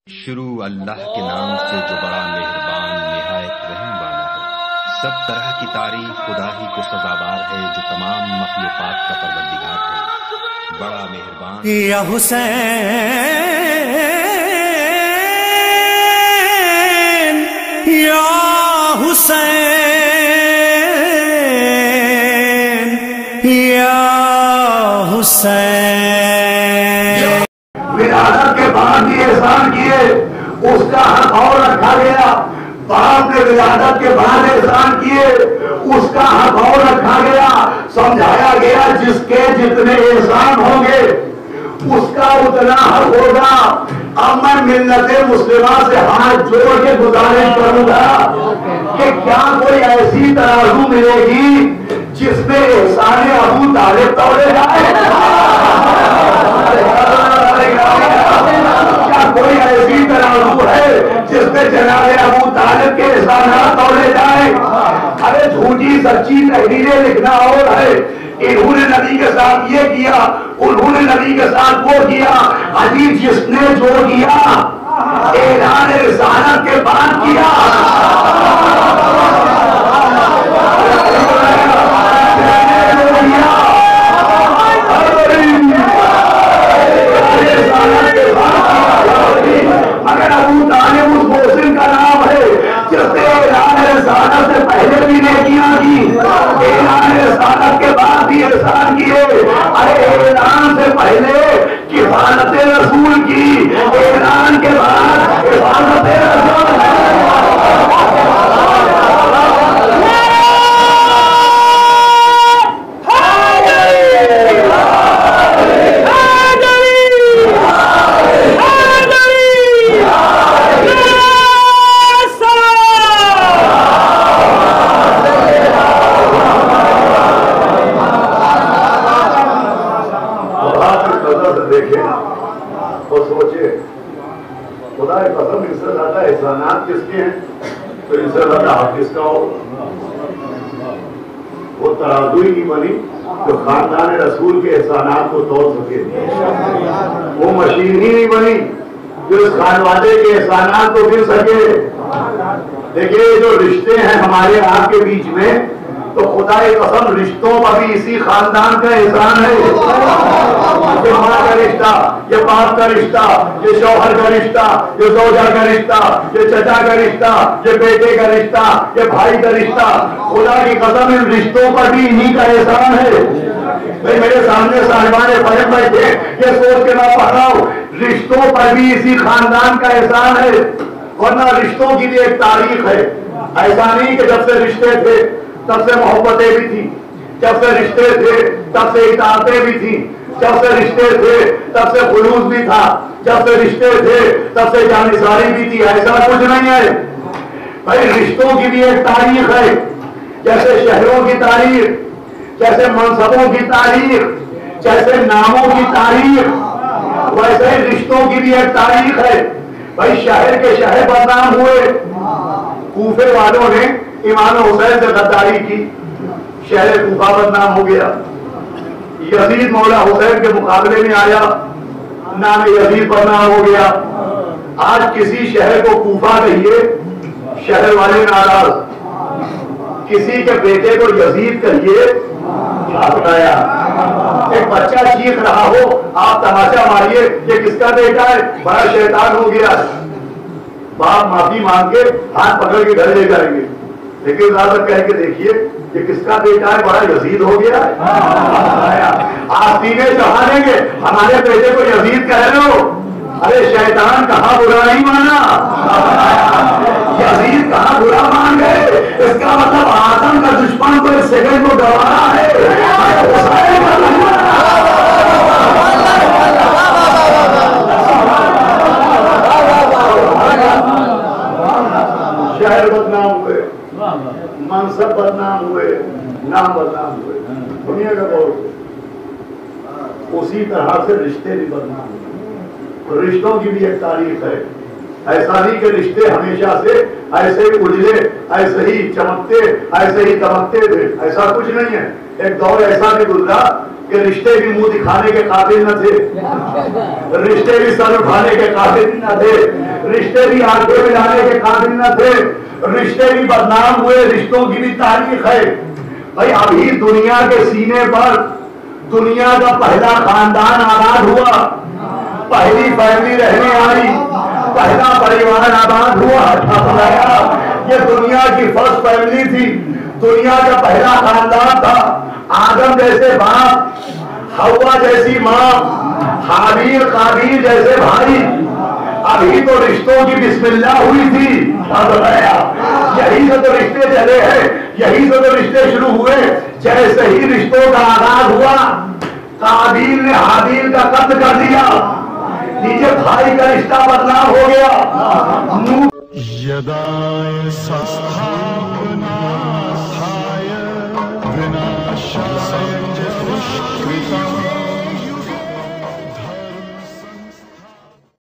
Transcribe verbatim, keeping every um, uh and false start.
शुरू अल्लाह के नाम से जो बड़ा मेहरबान निहायत रहम वाला है। सब तरह की तारीफ खुदा ही को सजावार है जो तमाम मखलूकात का परवरदिगार है। बड़ा मेहरबान या हुसैन या हुसैन या हुसैन। विरासत के बाद भी एहसान किए, उसका हक और रखा गया। बाप ने विरासत के बाद एहसान किए, उसका हक और रखा गया। समझाया गया जिसके जितने एहसान होंगे उसका उतना हक होगा। अब मैं मिल्लत मुस्लिमा से हाथ जोड़ के गुजारिश करूंगा कि क्या कोई ऐसी तराजू मिलेगी जिसमें एहसान अबू तालिब तोड़े जाए? क्या कोई ऐसी तराजू है जिसमें जनाब अबू तालिब के एहसानात तोड़े जाए? अरे झूठी सच्ची तहरीरें लिखना और है। इन्होंने नबी के साथ ये किया, उन्होंने नबी के साथ वो किया। अजीब जिसने जो किया ऐलान रिसालत के बाद किया। मगर अबू तालिब उस मोहसिन का नाम है जिसने ऐलान रिसालत से पहले भी नेकियां की, ऐलान रिसालत के बाद भी एहसान किए। अरे ऐलान से पहले किफायत रसूल की, ऐलान के बाद किफायत रसूल। एहसानात किसके हैं तो इससे ज्यादा हक किसका हो? वो तराजू ही नहीं बनी जो खानदान रसूल के एहसानात को तोड़ सके। वो मशीन ही नहीं बनी जो इस खानवादे के एहसानात को गिर सके। देखिए जो रिश्ते हैं हमारे आपके बीच में, तो खुदा की कसम रिश्तों पर भी इसी खानदान का एहसान है। ये माँ का रिश्ता, ये बाप का रिश्ता, ये शौहर का रिश्ता, ये जोजा का रिश्ता, ये चचा का रिश्ता, ये बेटे का रिश्ता, ये भाई का रिश्ता। खुदा की कसम इन रिश्तों पर भी इन्हीं का एहसान है। भाई मेरे सामने साहिबान फजर बैठे, ये सोच के मैं पढ़ रहा हूँ रिश्तों पर भी इसी खानदान का एहसान है। वरना रिश्तों की भी एक तारीख है। ऐसा नहीं कि जब से रिश्ते थे तब से मोहब्बतें भी थी, जब से रिश्ते थे तब से इताअतें भी थी, जब से रिश्ते थे तब से खुलूस भी था, जब से रिश्ते थे तब से जानिसारी भी थी। ऐसा कुछ नहीं है भाई। रिश्तों की भी एक तारीख है। जैसे शहरों की तारीख, जैसे मनसबों की तारीख, जैसे नामों की तारीख, वैसे ही रिश्तों की भी एक तारीख है। भाई शहर के शहर बदनाम हुए। कूफे वालों ने इमाम हुसैन से गद्दारी की, शहर कूफा बदनाम हो गया। यजीद मौला हुसैन के मुकाबले में आया, नाम यजीद बदनाम हो गया। आज किसी शहर को कूफा कहिए, शहर वाले नाराज। किसी के बेटे को यजीद कहिए, बताया। एक बच्चा चीख रहा हो, आप तमाचा मारिए, ये किसका बेटा है? बड़ा शैतान हो गया। बाप माफी मांग के हाथ पकड़ के घर ले जाएंगे, लेकिन ज्यादा कह के देखिए ये किसका बेटा है? बड़ा यजीद हो गया है। आप सीने चढ़ा देंगे, हमारे बेटे को यजीद कह रहे हो। अरे शैतान कहाँ बुरा नहीं माना, यजीद कहाँ बुरा मान गए? इसका मतलब आदम का दुश्मन को एक सेकंड को गवारा है। शहर बदनाम हुए, मनसब बदनाम हुए, नाम बदनाम हुए। दुनिया का बहुत उसी तरह से रिश्ते भी बदनाम हुए। रिश्तों की भी एक तारीख है। ऐसा नहीं कि रिश्ते हमेशा से ऐसे ही उजले, ऐसे ही चमकते, ऐसे ही दमकते थे। ऐसा कुछ नहीं है। एक दौर ऐसा भी गुजरा कि रिश्ते भी मुंह दिखाने के काबिल न थे, रिश्ते भी सर उठाने के काबिल न थे, रिश्ते भी आंखें मिलाने के काबिल न थे, रिश्ते भी बदनाम हुए, रिश्तों की भी तारीख है। भाई अभी दुनिया के सीने पर दुनिया का पहला खानदान आबाद हुआ, पहली फैमिली रहने आई, पहला परिवार आबाद हुआ। ये दुनिया की फर्स्ट फैमिली थी, दुनिया का पहला खानदान था। आदम जैसे बाप, हवा जैसी माँ, हाबील काबील जैसे भाई। अभी तो रिश्तों की बिस्मिल्लाह हुई थी। यही से तो रिश्ते चले हैं, यही से तो रिश्ते शुरू हुए। जैसे ही रिश्तों का आगाज हुआ, काबील ने हाबील का कत्ल कर दिया, नीचे भाई का रिश्ता बदनाम हो गया।